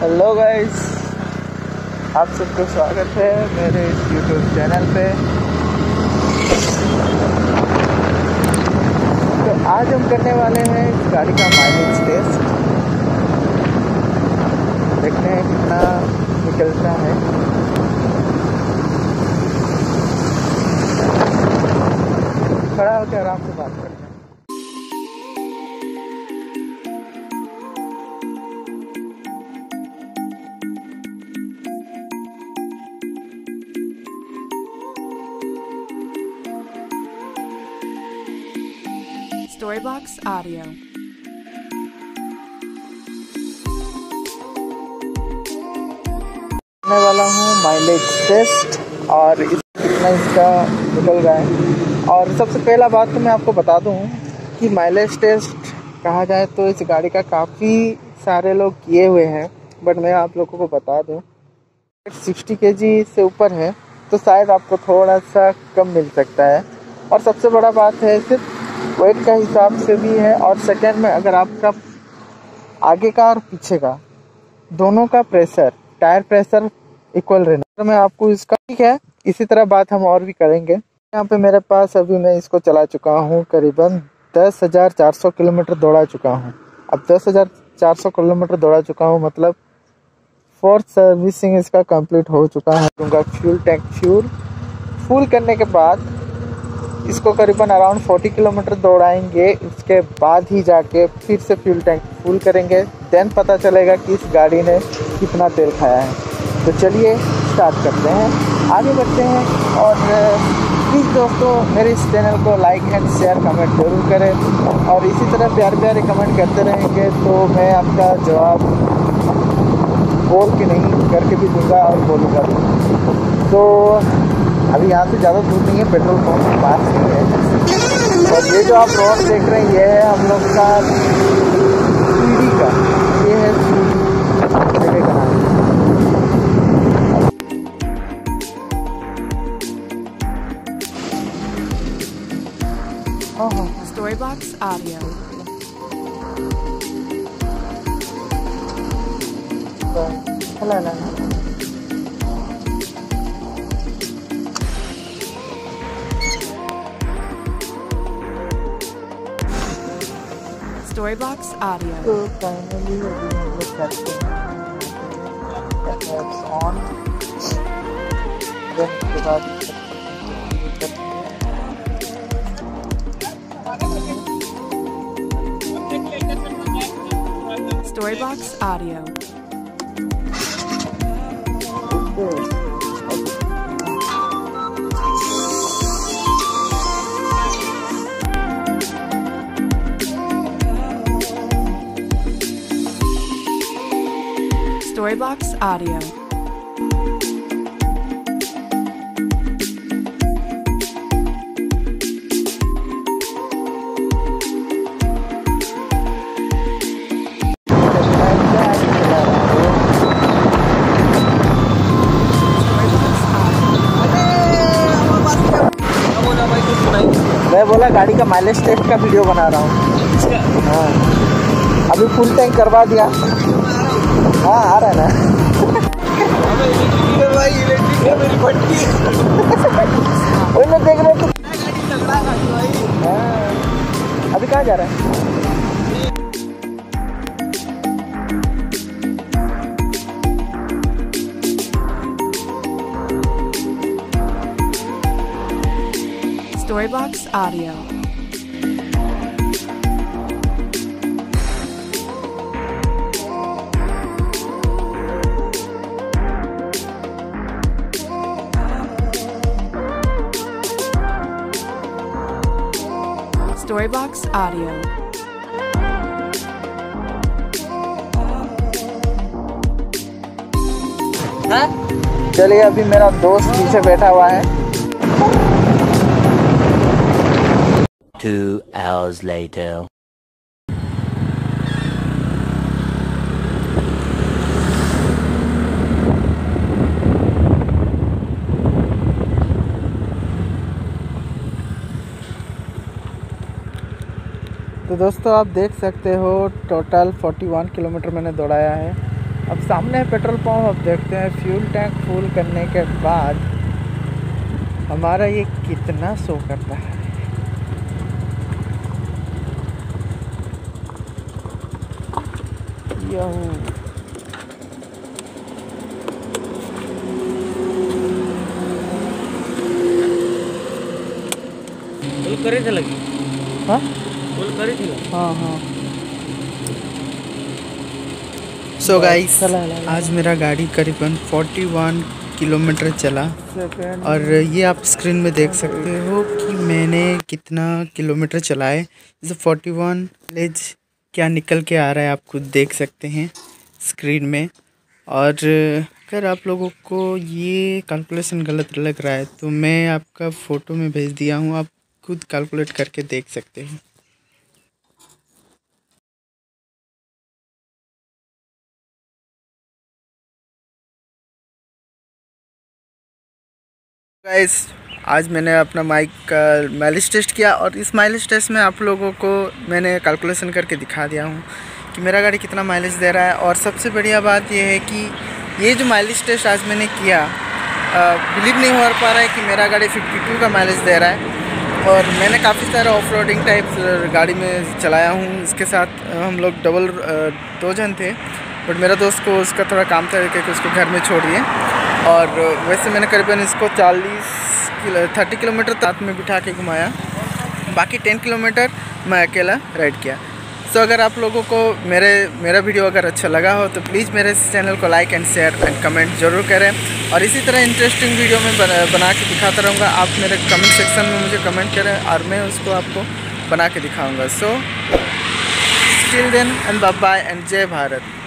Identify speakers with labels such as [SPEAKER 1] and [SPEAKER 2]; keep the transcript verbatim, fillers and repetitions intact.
[SPEAKER 1] Hello guys, आप सबको स्वागत है मेरे इस यूट्यूब चैनल पे। तो आज हम करने वाले हैं इस गाड़ी का माइलेज टेस्ट। देखते हैं कितना निकलता है। खड़ा होकर आराम से बात करते हैं।
[SPEAKER 2] Storybox Audio.
[SPEAKER 1] करने वाला हूँ माइलेज टेस्ट और इस कितना इसका निकल रहा है। और सबसे पहला बात तो मैं आपको बता दूँ कि माइलेज टेस्ट कहा जाए तो इस गाड़ी का काफ़ी सारे लोग किए हुए हैं, बट मैं आप लोगों को बता दूँ साठ केजी से ऊपर है तो शायद आपको थोड़ा सा कम मिल सकता है। और सबसे बड़ा बात है सिर्फ वेट का हिसाब से भी है। और सेकंड में अगर आपका आगे का और पीछे का दोनों का प्रेशर, टायर प्रेशर इक्वल रहना, तो मैं आपको इसका ठीक है। इसी तरह बात हम और भी करेंगे। यहाँ पे मेरे पास अभी मैं इसको चला चुका हूँ, करीबन दस हज़ार चार सौ किलोमीटर दौड़ा चुका हूँ। अब दस हज़ार चार सौ किलोमीटर दौड़ा चुका हूँ मतलब फोर्थ सर्विसिंग इसका कंप्लीट हो चुका है। दूंगा फ्यूल टैंक फ्यूल फुल करने के बाद इसको करीबन अराउंड चालीस किलोमीटर दौड़ाएंगे। इसके बाद ही जाके फिर से फ्यूल टैंक फुल करेंगे, देन पता चलेगा कि इस गाड़ी ने कितना तेल खाया है। तो चलिए स्टार्ट करते हैं, आगे बढ़ते हैं। और प्लीज़ दोस्तों मेरे इस चैनल को लाइक एंड शेयर कमेंट जरूर करें और इसी तरह प्यारे प्यारे कमेंट करते रहेंगे तो मैं आपका जवाब बोल के नहीं करके भी दूँगा और बोलूँगा भी। तो अभी यहाँ से ज़्यादा दूर नहीं है, पेट्रोल पंप के पास ही है। और ये जो आप रोड देख रहे हैं ये है हम लोग का सीढ़ी का, ये है जगह का नाम।
[SPEAKER 2] Storybox Audio.
[SPEAKER 1] चला ना
[SPEAKER 2] Storybox Audio.
[SPEAKER 1] तो फाइनली अभी हम लोग करते हैं ऑन, देन उसके बाद
[SPEAKER 2] Storybox Audio. Storybox Audio.
[SPEAKER 1] मैं बोला गाड़ी का माइलेज टेस्ट का वीडियो बना रहा हूँ। हाँ अभी फुल टैंक करवा दिया। हाँ आ रहा है ना भाई, इलेक्ट्रिक है मेरी भट्टी। वही मैं देख रहा हूँ। हाँ अभी कहाँ जा रहा है?
[SPEAKER 2] Storybox Audio. Storybox Audio.
[SPEAKER 1] चलिए अभी मेरा दोस्त पीछे बैठा हुआ है।
[SPEAKER 3] Two hours later.
[SPEAKER 1] तो दोस्तों आप देख सकते हो टोटल इकतालीस किलोमीटर मैंने दौड़ाया है अब सामने है पेट्रोल पंप। अब देखते हैं फ्यूल टैंक फुल करने के बाद हमारा ये कितना शो कर रहा है। यहू
[SPEAKER 4] फुल करे थे लगी।
[SPEAKER 1] हाँ
[SPEAKER 4] फुल करे थे।
[SPEAKER 1] हाँ हाँ। सो गाइस, आज मेरा गाड़ी करीबन इकतालीस किलोमीटर चला और ये आप स्क्रीन में देख सकते हो कि मैंने कितना किलोमीटर चलाए। जैसे इकतालीस लेज क्या निकल के आ रहा है आप खुद देख सकते हैं स्क्रीन में। और अगर आप लोगों को ये कैलकुलेशन गलत लग रहा है तो मैं आपका फ़ोटो में भेज दिया हूँ, आप खुद कैलकुलेट करके देख सकते हैं। गाइस, आज मैंने अपना बाइक का माइलेज टेस्ट किया और इस माइलेज टेस्ट में आप लोगों को मैंने कैलकुलेशन करके दिखा दिया हूँ कि मेरा गाड़ी कितना माइलेज दे रहा है। और सबसे बढ़िया बात यह है कि ये जो माइलेज टेस्ट आज मैंने किया, बिलीव नहीं हो पा रहा है कि मेरा गाड़ी बावन का माइलेज दे रहा है। और मैंने काफ़ी सारा ऑफ रोडिंग टाइप गाड़ी में चलाया हूँ। इसके साथ हम लोग डबल दो जन थे, बट मेरा दोस्त को उसका थोड़ा काम था कि उसको घर में छोड़ दिए। और वैसे मैंने करीबन इसको चालीस किलो तीस किलोमीटर साथ में बिठा के घुमाया, बाकी दस किलोमीटर मैं अकेला राइड किया। सो so, अगर आप लोगों को मेरे मेरा वीडियो अगर अच्छा लगा हो तो प्लीज़ मेरे चैनल को like and share and comment ज़रूर करें। और इसी तरह इंटरेस्टिंग वीडियो में बना, बना के दिखाता रहूँगा। आप मेरे कमेंट सेक्शन में मुझे कमेंट करें और मैं उसको आपको बना के दिखाऊँगा। So till then and bye bye and जय भारत।